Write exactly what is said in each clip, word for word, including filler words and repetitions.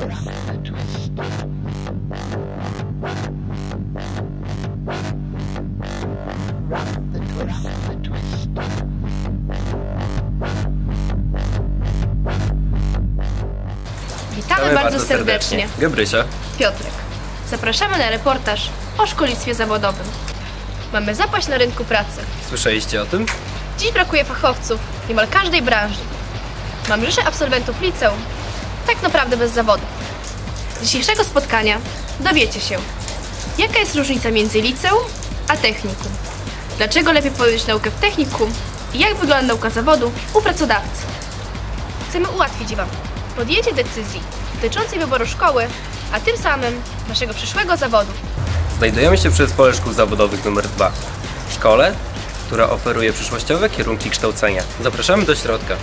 Witamy bardzo, bardzo serdecznie. serdecznie. Gabrysia. Piotrek. Zapraszamy na reportaż o szkolnictwie zawodowym. Mamy zapaść na rynku pracy. Słyszeliście o tym? Dziś brakuje fachowców w niemal każdej branży. Mamy rzeszę absolwentów liceum, tak naprawdę bez zawodu. Z dzisiejszego spotkania dowiecie się, jaka jest różnica między liceum a technikum. Dlaczego lepiej podjąć naukę w technikum i jak wygląda nauka zawodu u pracodawcy. Chcemy ułatwić Wam podjęcie decyzji dotyczącej wyboru szkoły, a tym samym Waszego przyszłego zawodu. Znajdujemy się przy Zespole Szkół Zawodowych numer dwa. Szkole, która oferuje przyszłościowe kierunki kształcenia. Zapraszamy do środka.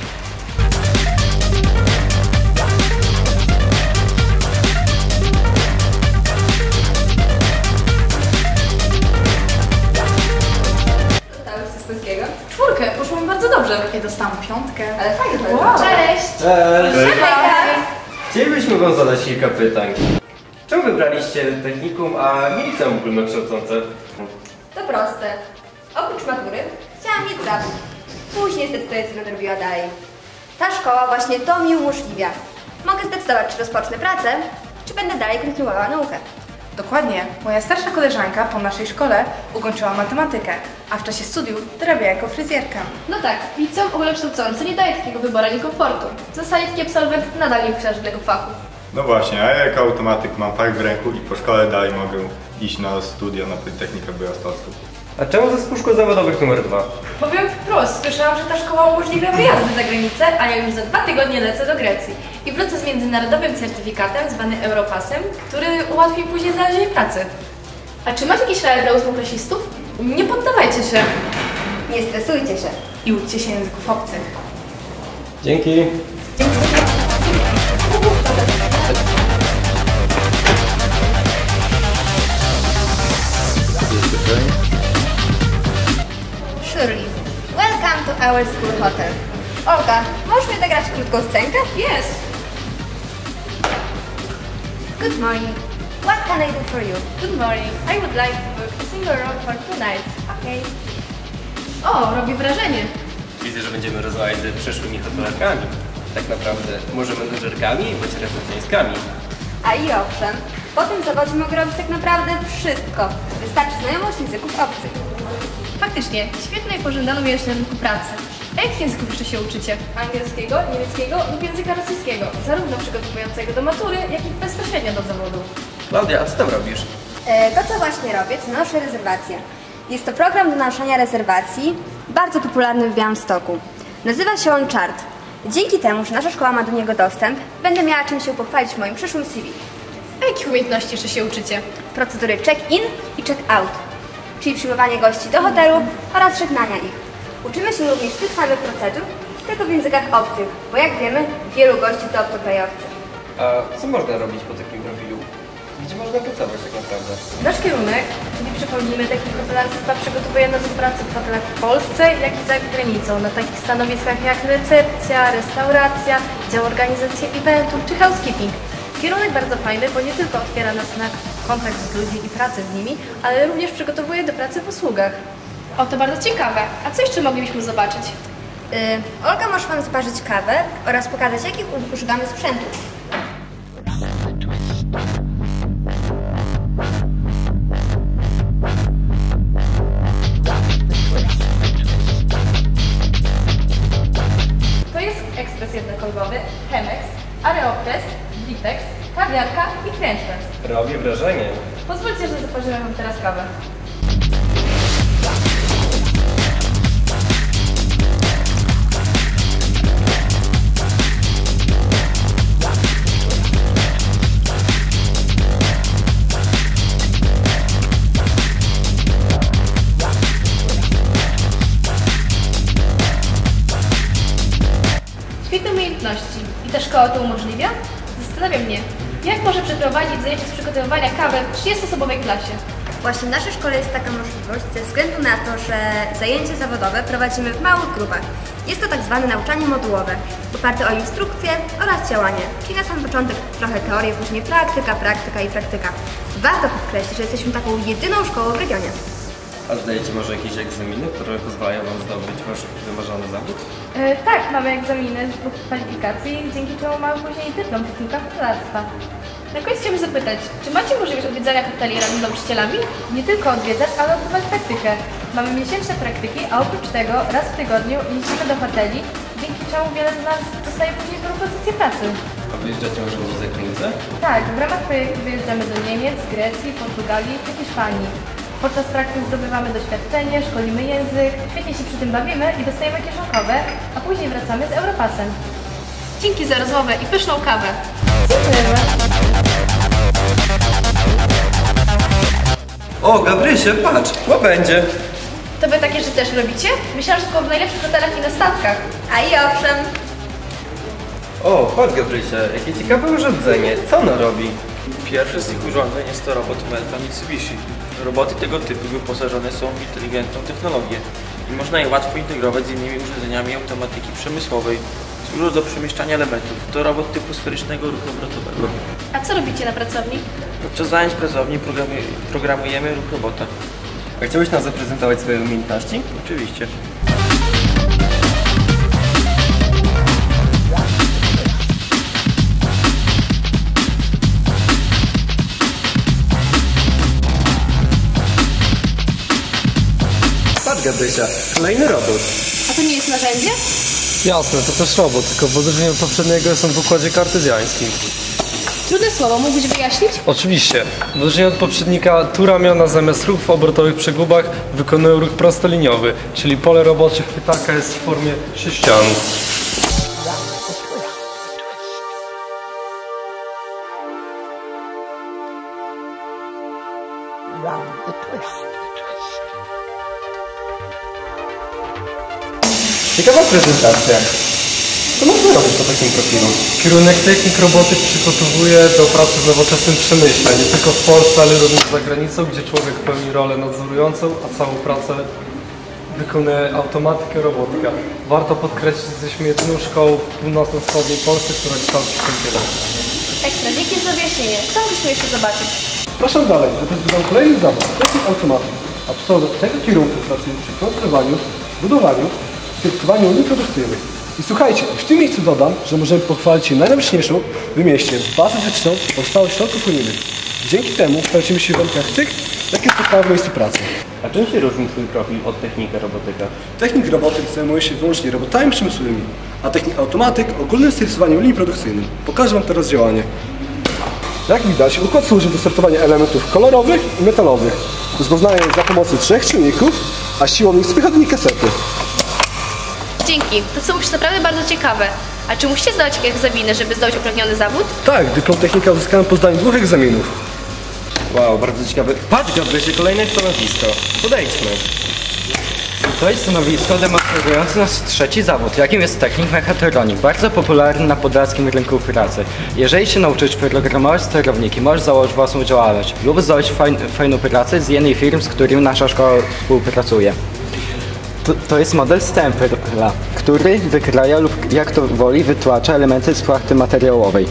Dostałeś z polskiego? Czwórkę, poszło mi bardzo dobrze. Ja dostałam piątkę. Ale fajnie. Wow. Cześć! Cześć! Hej! Chcielibyśmy Wam zadać kilka pytań. Czemu wybraliście technikum, a nie liceum ogólnokształcące? To proste. Oprócz matury chciałam mieć zawód. Później zdecyduję, co będę robiła dalej. Ta szkoła właśnie to mi umożliwia. Mogę zdecydować, czy rozpocznę pracę, czy będę dalej kontynuowała naukę. Dokładnie. Moja starsza koleżanka po naszej szkole ukończyła matematykę, a w czasie studiów dorabiała jako fryzjerka. No tak, liceum ogólnokształcące nie daje takiego wyboru ani komfortu. W zasadzie taki absolwent nadal nie posiada żadnego fachu. No właśnie, a ja jako automatyk mam fach w ręku i po szkole dalej mogę iść na studia na Politechnikę Białostocką. A czemu Zespół Szkół Zawodowych numer dwa? Powiem wprost, słyszałam, że ta szkoła umożliwia wyjazdy za granicę, a ja już za dwa tygodnie lecę do Grecji. I wrócę z międzynarodowym certyfikatem, zwany Europasem, który ułatwi później znalezienie pracy. A czy masz jakieś rady dla ósmoklasistów? Nie poddawajcie się Nie stresujcie się. I uczcie się języków obcych. Dzięki. Surely. Welcome to our school hotel. Olga, możesz mi zagrać krótką scenkę? Yes. Good morning. What can I do for you? Good morning. I would like to book a single room for two nights. Okay. O, robi wrażenie. Widzę, że będziemy rozmawiać z przyszłymi hotelarkami. Tak naprawdę może menedżerkami bądź recepcjonistkami. A i owszem, po tym zawodzie mogę robić tak naprawdę wszystko. Wystarczy znajomość języków obcych. Faktycznie, świetną i pożądaną jest na rynku pracy. A jakich języków jeszcze się uczycie? Angielskiego, niemieckiego lub języka rosyjskiego, zarówno przygotowującego do matury, jak i bezpośrednio do zawodu. Klaudia, a co tam robisz? E, to, co właśnie robię, to noszę rezerwacje. Jest to program do nanoszenia rezerwacji, bardzo popularny w Białymstoku. Nazywa się on Chart. Dzięki temu, że nasza szkoła ma do niego dostęp, będę miała czym się pochwalić w moim przyszłym C V. A jakich umiejętności jeszcze się uczycie? Procedury check-in i check-out, czyli przyjmowanie gości do hotelu oraz żegnania ich. Uczymy się również tych samych procedur, tylko w językach obcych, bo jak wiemy, wielu gości to obcokrajowcy. A co można robić po takim profilu? Gdzie można pracować tak naprawdę? Nasz kierunek, czyli przypomnijmy, technik hotelarstwa, przygotowuje nas do pracy w hotelach w Polsce, jak i za granicą, na takich stanowiskach jak recepcja, restauracja, dział organizacji eventów czy housekeeping. Kierunek bardzo fajny, bo nie tylko otwiera nas na kontakt z ludźmi i pracę z nimi, ale również przygotowuje do pracy w usługach. O, to bardzo ciekawe. A co jeszcze moglibyśmy zobaczyć? Yy, Olga może Wam zaparzyć kawę oraz pokazać, jakich używamy sprzętu. To jest ekspres jednokolbowy, Chemex, Aeropress, Britex, kawiarka i French press. Robi wrażenie. Pozwólcie, że zaparzymy Wam teraz kawę. Świetne umiejętności. I ta szkoła to umożliwia? Zastanawia mnie, jak może przeprowadzić zajęcia z przygotowywania kawy w trzydziestoosobowej klasie? Właśnie w naszej szkole jest taka możliwość ze względu na to, że zajęcia zawodowe prowadzimy w małych grupach. Jest to tak zwane nauczanie modułowe, oparte o instrukcje oraz działanie, czyli na sam początek trochę teorii, później praktyka, praktyka i praktyka. Warto podkreślić, że jesteśmy taką jedyną szkołą w regionie. A zdajecie może jakieś egzaminy, które pozwalają wam zdobyć wasz wymarzony zawód? E, tak, mamy egzaminy z dwóch kwalifikacji, dzięki czemu mamy później dyplom technika hotelarstwa. Na koniec chciałabym zapytać, czy macie możliwość odwiedzania hoteli razem z nauczycielami? Nie tylko odwiedzać, ale odbywać praktykę. Mamy miesięczne praktyki, a oprócz tego raz w tygodniu jeździmy do hoteli, dzięki czemu wiele z nas dostaje później propozycję pracy. A wyjeżdżacie może gdzieś za granicę? Tak, w ramach projektu wyjeżdżamy do Niemiec, Grecji, Portugalii czy Hiszpanii. Podczas praktyk zdobywamy doświadczenie, szkolimy język, świetnie się przy tym bawimy i dostajemy kieszonkowe, a później wracamy z Europasem. Dzięki za rozmowę i pyszną kawę. Dziękujemy. O, Gabrysie, patrz, łabędzie. To wy takie rzeczy też robicie? Myślałam, że tylko w najlepszych hotelach i na statkach. A i owszem, O, chodź Gabrysie, jakie ciekawe urządzenie. Co ono robi? Pierwsze z tych urządzeń jest to robot Melka Mitsubishi. Roboty tego typu wyposażone są w inteligentną technologię i można je łatwo integrować z innymi urządzeniami automatyki przemysłowej. Służą do przemieszczania elementów. To robot typu sferycznego ruchu obrotowego. A co robicie na pracowni? Podczas zajęć pracowni programuje, programujemy ruch robota. A chciałbyś nam zaprezentować swoje umiejętności? Oczywiście. Patrz Gabrysia, kolejny robot. A to nie jest narzędzie? Jasne, to też robot, tylko w odróżnieniu od poprzedniego są w układzie kartezjańskim. Trudne słowo, mógłbyś wyjaśnić? Oczywiście. W odróżnieniu od poprzednika, tu ramiona zamiast ruchów w obrotowych przegubach wykonują ruch prostoliniowy, czyli pole robocze chwytaka jest w formie sześcianu. Ciekawa prezentacja. Co można robić po takim profilu? Kierunek technik robotyk przygotowuje do pracy w nowoczesnym przemyśle, nie tylko w Polsce, ale również za granicą, gdzie człowiek pełni rolę nadzorującą, a całą pracę wykonuje automatykę, robotyka. Warto podkreślić, że jesteśmy jedyną szkołą w północno-wschodniej Polsce, która kształci w tym kierunku. Ekstra, dzięki za wyjaśnienie. Co mogliśmy jeszcze zobaczyć? Zapraszam dalej, zaprezentuję kolejny zawód, technik automatyki. Absolwent tego kierunku pracuje przy konstruowaniu, budowaniu, serwisowaniu linii produkcyjnych. I słuchajcie, w tym miejscu dodam, że możemy pochwalić się najnowocześniejszą w mieście bazą wytyczną powstałych środków unijnych. Dzięki temu kształcimy się w warunkach tych, jakie spotkały w miejscu pracy. A czym się różni twój profil od technika robotyka? Technik robotyk zajmuje się wyłącznie robotami przemysłowymi, a technik automatyk ogólnym serwisowaniem linii produkcyjnych. Pokażę wam teraz działanie. Jak widać, układ służy do sortowania elementów kolorowych i metalowych. Rozpoznaje je za pomocą trzech czynników, a siłownik spycha do nich kasety. Dzięki, to są już naprawdę bardzo ciekawe. A czy musicie zdać egzaminy, żeby zdobyć upragniony zawód? Tak, dyplom technika uzyskałem po zdaniu dwóch egzaminów. Wow, bardzo ciekawe. Patrz Gabrysie, kolejne stanowisko. Podejdźmy. To jest stanowisko demonstrujące nasz trzeci zawód, jakim jest technik mechatronik, bardzo popularny na podlaskim rynku pracy. Jeżeli się nauczysz programować sterowniki, możesz założyć własną działalność lub zdobyć fajn, fajną pracę z jednej firm, z którym nasza szkoła współpracuje. To, to jest model stempla, który wykraja lub jak to woli wytłacza elementy z płachty materiałowej.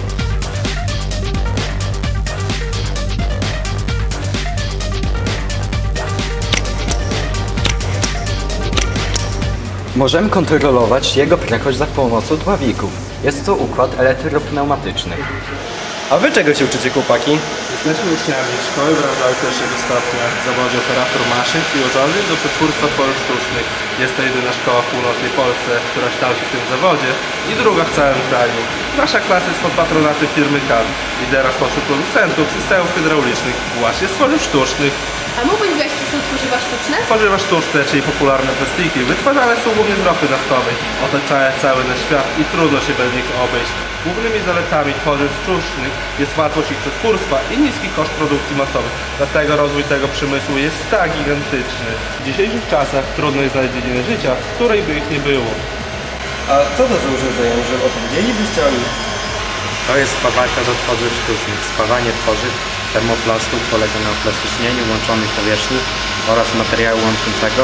Możemy kontrolować jego prędkość za pomocą dławików. Jest to układ elektropneumatyczny. A wy czego się uczycie, chłopaki? Jesteśmy uczniami szkoły branżowej pierwszego stopnia w zawodzie operator maszyn i urządzeń do przetwórstwa tworów sztucznych. Jest to jedyna szkoła w północnej Polsce, która kształci w tym zawodzie i druga w całym kraju. Nasza klasa jest pod patronatem firmy K A D, lidera spośród producentów systemów hydraulicznych właśnie z tworzyw sztucznych. A mógłbyś wyjaśnić, co są tworzywa sztuczne? Tworzywa sztuczne, czyli popularne plastiki, wytwarzane są głównie z ropy naftowej. Otaczają cały nasz świat i trudno się bez nich obejść. Głównymi zaletami tworzyw sztucznych jest łatwość ich przetwórstwa i niski koszt produkcji masowej. Dlatego rozwój tego przemysłu jest tak gigantyczny. W dzisiejszych czasach trudno jest znaleźć dziedzinę życia, w której by ich nie było. A co to za urządzenie, że opowiedzielibyście o nich? To jest spawarka do tworzyw sztucznych. Spawanie tworzyw termoplastuk polega na uplastycznieniu łączonych powierzchni oraz materiału łączącego.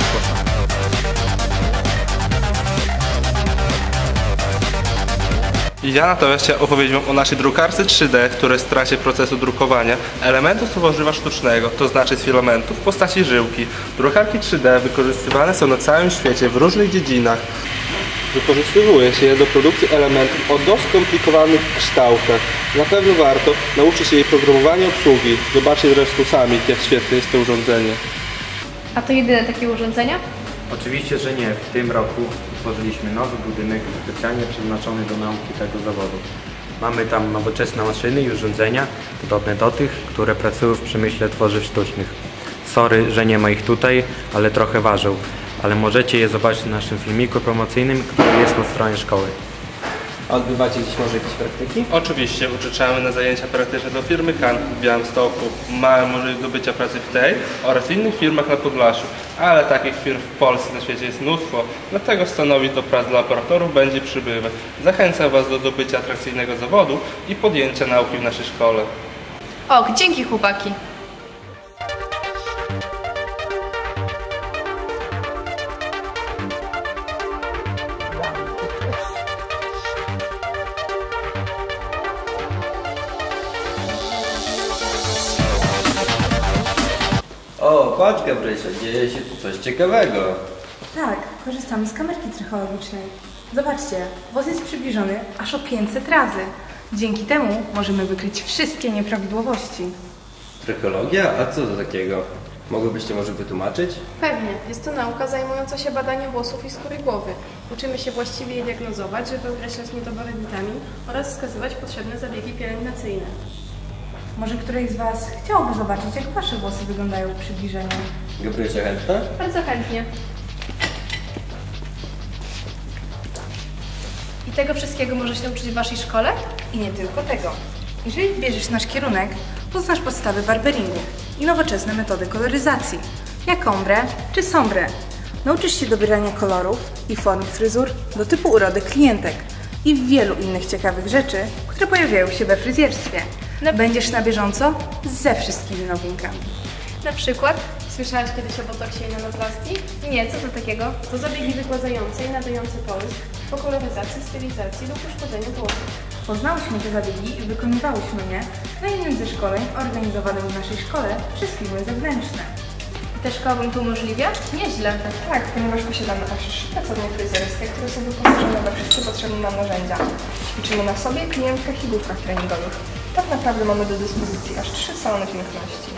Ja natomiast chciałem opowiedzieć Wam o naszej drukarce trzy D, która jest w trakcie procesu drukowania elementów tworzywa sztucznego, to znaczy z filamentów w postaci żyłki. Drukarki trzy D wykorzystywane są na całym świecie w różnych dziedzinach. Wykorzystuje się je do produkcji elementów o dość skomplikowanych kształtach. Na pewno warto nauczyć się jej programowania obsługi. Zobaczcie zresztą sami, jak świetne jest to urządzenie. A to jedyne takie urządzenia? Oczywiście, że nie. W tym roku utworzyliśmy nowy budynek specjalnie przeznaczony do nauki tego zawodu. Mamy tam nowoczesne maszyny i urządzenia, podobne do tych, które pracują w przemyśle tworzyw sztucznych. Sorry, że nie ma ich tutaj, ale trochę ważą. Ale możecie je zobaczyć w naszym filmiku promocyjnym, który jest na stronie szkoły. A odbywacie gdzieś może jakieś praktyki? Oczywiście uczęszczamy na zajęcia praktyczne do firmy Kan w Białymstoku. Mamy możliwość zdobycia pracy w tej oraz w innych firmach na Podlasiu, ale takich firm w Polsce na świecie jest mnóstwo, dlatego stanowisk do prac dla operatorów będzie przybywać. Zachęcam Was do zdobycia atrakcyjnego zawodu i podjęcia nauki w naszej szkole. Och, dzięki chłopaki. O, patrz Gabrysia, dzieje się tu coś ciekawego. Tak, korzystamy z kamerki trychologicznej. Zobaczcie, włos jest przybliżony aż o pięćset razy. Dzięki temu możemy wykryć wszystkie nieprawidłowości. Trychologia? A co to takiego? Mogłybyście może wytłumaczyć? Pewnie. Jest to nauka zajmująca się badaniem włosów i skóry głowy. Uczymy się właściwie je diagnozować, żeby określać niedobory witamin oraz wskazywać potrzebne zabiegi pielęgnacyjne. Może któryś z Was chciałby zobaczyć, jak Wasze włosy wyglądają w przybliżeniu? Gabrysia chętna? Bardzo chętnie. I tego wszystkiego możesz się nauczyć w Waszej szkole? I nie tylko tego. Jeżeli wybierzesz nasz kierunek, poznasz podstawy barberingu i nowoczesne metody koloryzacji, jak ombre czy sombre. Nauczysz się dobierania kolorów i form fryzur do typu urody klientek i wielu innych ciekawych rzeczy, które pojawiają się we fryzjerstwie. Będziesz na bieżąco ze wszystkimi nowinkami. Na przykład? Słyszałaś kiedyś o botoksie i nanoplastii? Nie, co to takiego? To zabiegi wygładzające i nadające połysk po koloryzacji, stylizacji lub uszkodzeniu włosów. Poznałyśmy te zabiegi i wykonywałyśmy je na jednym ze szkoleń organizowanych w naszej szkole przez firmy zewnętrzne. I ta szkoła Wam to umożliwia? Nieźle. Tak, ponieważ posiadamy aż trzy pracownie fryzjerskie, które są wyposażone we wszystkie potrzebne nam narzędzia. Ćwiczymy na sobie, klientkach i główkach treningowych. Tak naprawdę mamy do dyspozycji aż trzy salony piękności.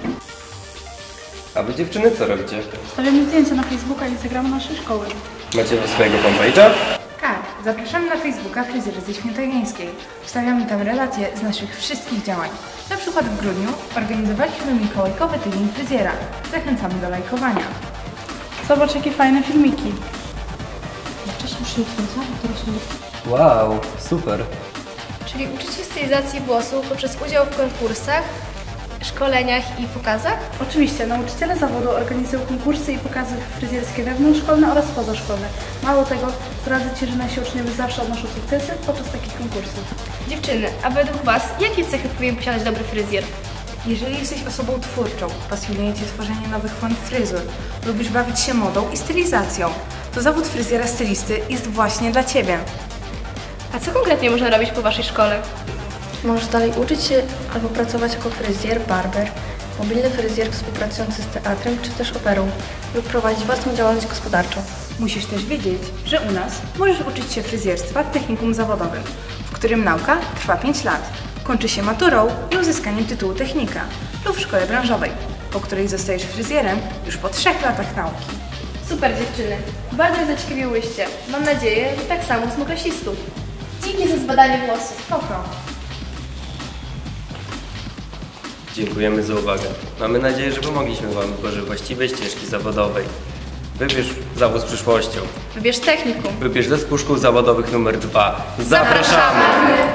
A wy dziewczyny co robicie? Stawiamy zdjęcia na Facebooka i Instagrama naszej szkoły. Macie swojego fanpage'a? Tak, zapraszamy na Facebooka Fryzjery ze Świętojańskiej. Wstawiamy tam relacje z naszych wszystkich działań. Na przykład w grudniu organizowaliśmy mikołajkowy tydzień fryzjera. Zachęcamy do lajkowania. Zobacz, jakie fajne filmiki. Wcześniej już nie kręcałam, teraz nie. Wow, super. Czyli uczycie stylizacji włosów poprzez udział w konkursach, szkoleniach i pokazach? Oczywiście, nauczyciele zawodu organizują konkursy i pokazy fryzjerskie wewnątrzszkolne oraz pozaszkolne. Mało tego, zdradzę Ci, że nasi uczniowie zawsze odnoszą sukcesy podczas takich konkursów. Dziewczyny, a według Was, jakie cechy powinien posiadać dobry fryzjer? Jeżeli jesteś osobą twórczą, pasjonuje Cię tworzenie nowych form fryzur, lubisz bawić się modą i stylizacją, to zawód fryzjera stylisty jest właśnie dla Ciebie. A co konkretnie można robić po Waszej szkole? Możesz dalej uczyć się albo pracować jako fryzjer, barber, mobilny fryzjer współpracujący z teatrem czy też operą lub prowadzić własną działalność gospodarczą. Musisz też wiedzieć, że u nas możesz uczyć się fryzjerstwa w technikum zawodowym, w którym nauka trwa pięć lat. Kończy się maturą i uzyskaniem tytułu technika lub w szkole branżowej, po której zostajesz fryzjerem już po trzech latach nauki. Super dziewczyny, bardzo zaciekawiłyście. Mam nadzieję, że tak samo ósmoklasistów. Dzięki za zbadanie włosów. Spoko. Dziękujemy za uwagę. Mamy nadzieję, że pomogliśmy Wam w wyborze właściwej ścieżki zawodowej. Wybierz zawód z przyszłością. Wybierz technikum. Wybierz zespół szkół zawodowych numer dwa. Zapraszamy!